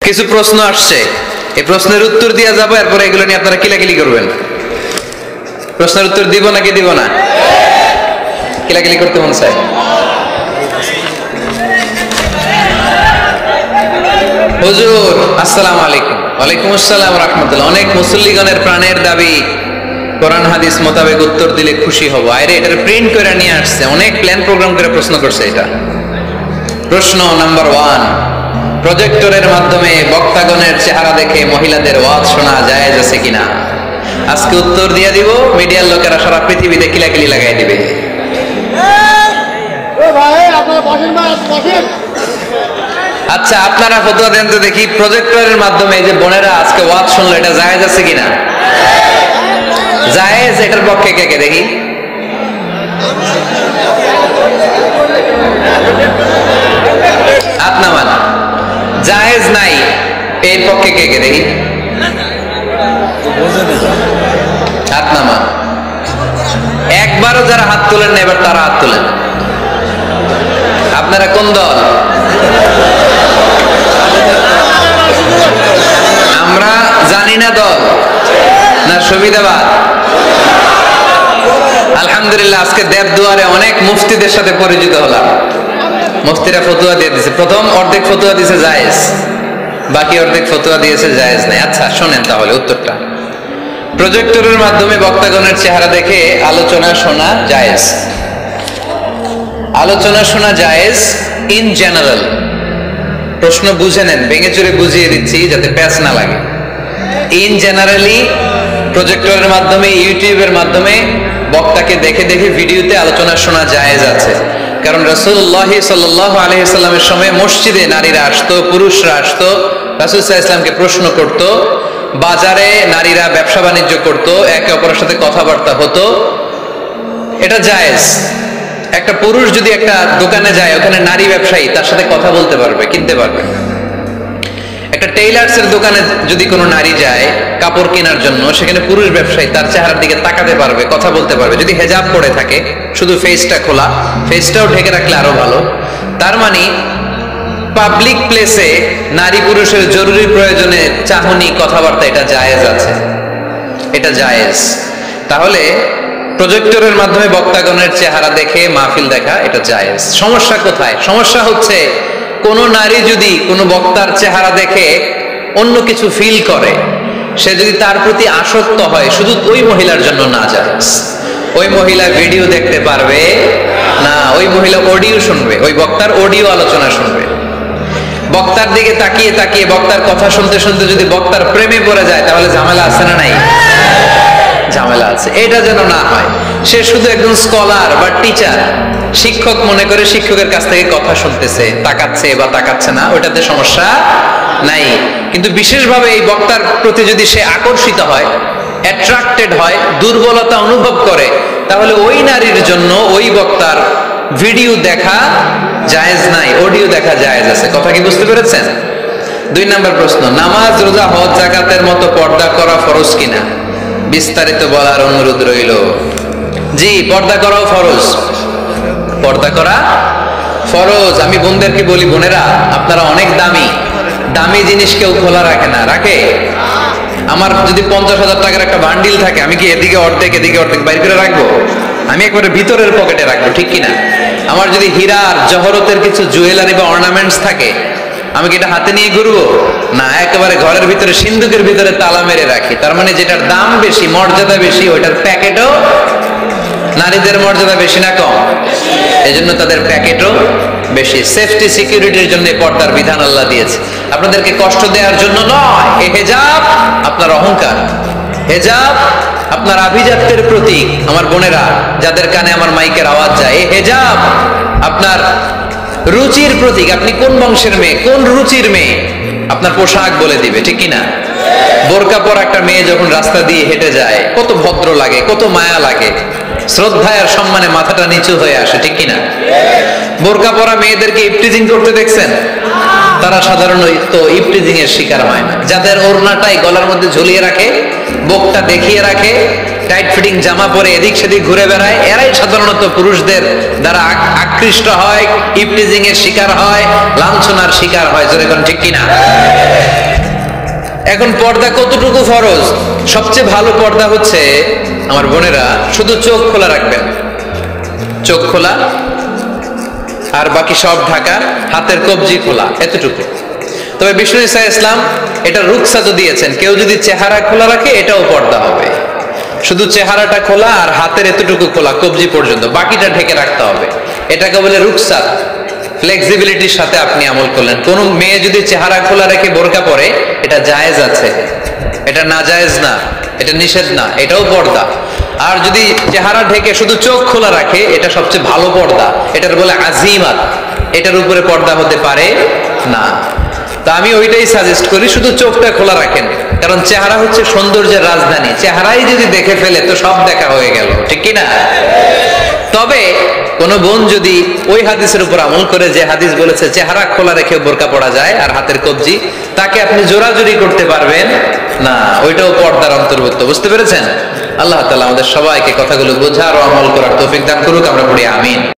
কিছু প্রশ্ন আসছে, এই প্রশ্নের উত্তর দিয়ে যাবো, এরপরে এগুলো নিয়ে আপনারা কিলাকিলি করবেন। প্রশ্নের উত্তর দিব নাকি দিব না? কিলাকিলি করতে মন চায়? হুজুর আসসালামু আলাইকুম। ওয়ালাইকুম আসসালাম রাহমাতুল্লাহ। অনেক মুসল্লিগণের প্রাণের দাবি, কোরআন হাদিস মোতাবেক উত্তর দিলে খুশি হব। আরে এটা প্রিন্ট করে নিয়ে আসছে, অনেক প্ল্যান প্রোগ্রাম করে প্রশ্ন করছে। এটা প্রশ্ন নাম্বার 1, প্রজেক্টরের মাধ্যমে বক্তাগণের চেহারা দেখে মহিলাদের ওয়াজ শোনা জায়েজ আছে কিনা? আজকে উত্তর দিয়ে দিব, মিডিয়ার লোকেরা সারা পৃথিবীতে কিলাকিলি লাগাই দিবে। আচ্ছা আপনারা ফতোয়া দেন তো দেখি, প্রজেক্টরের মাধ্যমে যে বোনেরা আজকে ওয়াজ শুনলো, এটা জায়েজ আছে কিনা? জায়েজ, এটার পক্ষে কে কে দেখি? আপনার জায়েজ নাই, এর পক্ষে কে কে দেখি? হাত নামান। একবারও যারা হাত তোলেন না, এবার তারা হাত তোলেন। আপনারা কোন দল? আমরা জানি না দল না সুবিধাবাদ। আলহামদুলিল্লাহ, আজকে দেবদুয়ারে অনেক মুফতিদের সাথে পরিচিত হলাম। মুফতিরা ফতোয়া দিয়ে দিয়েছে। প্রথম অর্ধেক ফতোয়া দিয়েছে জায়েজ, বাকি অর্ধেক ফতোয়া দিয়েছে জায়েজ নাই। আচ্ছা শোনেন তাহলে উত্তরটা। প্রজেক্টরের মাধ্যমে বক্তাগণের চেহারা দেখে আলোচনা শোনা জায়েজ। আলোচনা শোনা জায়েজ ইন জেনারেল। প্রশ্ন বুঝে নেন, ভেঙে চুরে বুঝিয়ে দিচ্ছি যাতে প্যাচ না লাগে। ইন জেনারেলি প্রজেক্টরের মাধ্যমে, ইউটিউবের মাধ্যমে বক্তাকে দেখে দেখে ভিডিওতে আলোচনা শোনা জায়েজ আছে। কারণ রাসূলুল্লাহ সাল্লাল্লাহু আলাইহি ওয়াসাল্লামের সময় মসজিদে নারীরা আসতো, পুরুষরা আসতো, রাসূল সাল্লাল্লাহু আলাইহি ওয়াসাল্লামকে প্রশ্ন করত, বাজারে নারীরা ব্যবসা বাণিজ্য করত, একে অপরের সাথে কথাবার্তা হতো, এটা জায়েজ। একটা পুরুষ যদি একটা দোকানে যায়, ওখানে নারী ব্যবসায়ী তার সাথে কথা বলতে পারবে, কিনতে পারবে। একটা টেইলার্সের দোকানে যদি কোনো নারী যায় কাপড় কেনার জন্য, সেখানে পুরুষ ব্যবসায়ী তার চেহারার দিকে তাকাতে পারবে, কথা বলতে পারবে, যদি হেজাব পরে থাকে, শুধু ফেসটা খোলা, ফেসটাও ঢেকে রাখলে আরো ভালো। তার মানে পাবলিক প্লেসে নারী পুরুষের জরুরি প্রয়োজনে চাহনি, কথাবার্তা, এটা জায়েজ আছে, এটা জায়েজ। তাহলে প্রজেক্টরের মাধ্যমে বক্তাগণের চেহারা দেখে মাহফিল দেখা, এটা জায়েজ। সমস্যা কোথায়? সমস্যা হচ্ছে কোন নারী যদি কোনো বক্তার চেহারা দেখে অন্য কিছু ফিল করে, সে যদি তার প্রতি আসক্ত হয়, শুধু ওই মহিলার জন্য না জায়েজ। ওই মহিলা ভিডিও দেখতে পারবে না, ওই মহিলা অডিও শুনবে, ওই বক্তার অডিও আলোচনা শুনবে। বক্তার দিকে তাকিয়ে তাকিয়ে বক্তার কথা শুনতে শুনতে যদি বক্তার প্রেমে পড়ে যায়, তাহলে ঝামেলা আছে না নাই? ঝামেলা আছে। এটা যেন না হয়। সে শুধু একজন স্কলার বা টিচার, শিক্ষক মনে করে শিক্ষকের কাছ থেকে কথা শুনতেছে, তাকাচ্ছে বা তাকাচ্ছে না, ওইটাতে সমস্যা নাই। কিন্তু বিশেষভাবে এই বক্তার প্রতি যদি সে আকর্ষিত হয়, অ্যাট্রাক্টেড হয়, দুর্বলতা অনুভব করে, তাহলে ওই নারীর জন্য ওই বক্তার ভিডিও দেখা জায়েজ নাই, অডিও দেখা জায়েজ আছে। কথা কি বুঝতে পেরেছেন? 2 নম্বর প্রশ্ন, নামাজ, রোজা, হজ, যাকাতের মতো পর্দা করা ফরজ কিনা? বিস্তারিত বলার অনুরোধ রইল। জি, পর্দা করাও ফরজ। পর্দা করা ফরজ। আমি বোনদেরকে বলি, বোনেরা আপনারা অনেক দামি, দামি জিনিস কেউ খোলা রাখে না। রাখে? আমার যদি 50,000 টাকার একটা বান্ডিল থাকে, আমি কি এদিকে অর্ধেক এদিকে অর্ধেক বাইর করে রাখবো? আমি একবারে ভিতরের পকেটে রাখবো, ঠিক কিনা? আমার যদি হীরার জহরতের কিছু জুয়েলারি বা অর্নামেন্টস থাকে, আমি কি এটা হাতে নিয়ে ঘুরবো? না, একেবারে ঘরের ভিতরে সিন্ধুকের ভিতরে তালা মেরে রাখি। তার মানে যেটার দাম বেশি, মর্যাদা বেশি, ওইটার প্যাকেটও, নারীদের মর্যাদা বেশি না কম? এজন্য তাদের প্যাকেটও বেশি। সেফটি সিকিউরিটির জন্য পর্দার বিধান আল্লাহ দিয়েছে, আপনাদেরকে কষ্ট দেওয়ার জন্য নয়। এই হেজাব আপনার অহংকার, হেজাব আপনার আভিজাত্যের প্রতীক। আমার বোনেরা যাদের কানে আমার মাইকের আওয়াজ যায়, এই হেজাব আপনার রুচির প্রতীক। আপনি কোন বংশের মেয়ে, কোন রুচির মেয়ে, আপনার পোশাক বলে দিবে, ঠিক কিনা? বোরকা পরা একটা মেয়ে যখন রাস্তা দিয়ে হেঁটে যায়, কত ভদ্র লাগে, কত মায়া লাগে, শ্রদ্ধায় আর সম্মানে মাথাটা নিচু হয়ে আসে, ঠিক কিনা? বোরকা পরা মেয়েদেরকে ইফটিজিং করতে দেখছেন? তারা সাধারণত ইফটিজিং এর শিকার হয় না। যাদের ওড়নাটাই গলার মধ্যে ঝুলিয়ে রাখে, বুকটা দেখিয়ে রাখে, টাইট ফিটিং জামা পরে এদিক সেদিক ঘুরে বেড়ায়, এরাই সাধারণত পুরুষদের দ্বারা আকৃষ্ট হয়, ইফটিজিং এর শিকার হয়, লাঞ্ছনার শিকার হয়। জোরে কোন ঠিক কিনা? এখন পর্দা কতটুকু ফরজ? সবচেয়ে ভালো পর্দা হচ্ছে আমার বোনেরা শুধু চোখ খোলা রাখবেন, চোখ খোলা আর বাকি সব ঢাকা, হাতের কবজি খোলা, এতটুকু। তবে বিষ্ণু ঈসা ইসলাম এটা রুখসাত দিয়েছেন, কেউ যদি চেহারা খোলা রাখে এটাও পর্দা হবে। শুধু চেহারাটা খোলা আর হাতের এতটুকু খোলা কবজি পর্যন্ত, বাকিটা ঢেকে রাখতে হবে। এটাকে বলে রুখসাত। ফ্লেক্সিবিলিটির সাথে আপনি আমল করলেন। কোন মেয়ে যদি চেহারা খোলা রেখে বোরকা পরে, এটা জায়েজ আছে, এটা না জায়েজ না, এটা নিষেধ না, এটাও পর্দা। আর যদি চেহারা ঢেকে শুধু চোখ খোলা রাখে, এটা সবচেয়ে ভালো পর্দা, এটার বলে আজিমাত, এটার উপরে পর্দা হতে পারে না। তা আমি ওইটাই সাজেস্ট করি, শুধু চোখটা খোলা রাখেন, কারণ চেহারা হচ্ছে সৌন্দর্যের রাজধানী। চেহারাই যদি দেখে ফেলে তো সব দেখা হয়ে গেল, ঠিক কিনা? তবে কোন বোন যদি ওই হাদিসের উপর আমল করে, যে হাদিস বলেছে চেহারা খোলা রেখে বোরকা পরা যায় আর হাতের কবজি, তাকে আপনি জোরাজুরি করতে পারবেন না, ওইটাও পর্দার অন্তর্ভুক্ত। বুঝতে পেরেছেন? আল্লাহ তাআলা আমাদের সবাইকে কথাগুলো বোঝার ও আমল করার তৌফিক দান করুক। আমরা পড়ি আমিন।